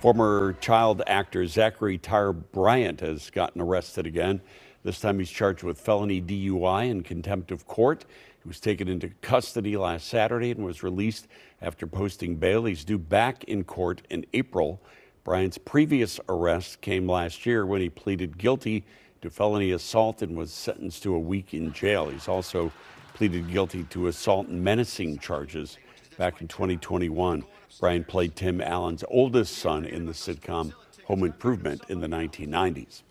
Former child actor Zachery Ty Bryan has gotten arrested again. This time he's charged with felony DUI and contempt of court. He was taken into custody last Saturday and was released after posting bail. He's due back in court in April. Bryan's previous arrest came last year when he pleaded guilty to felony assault and was sentenced to a week in jail. He's also pleaded guilty to assault and menacing charges back in 2021. Bryan played Tim Allen's oldest son in the sitcom Home Improvement in the 1990s.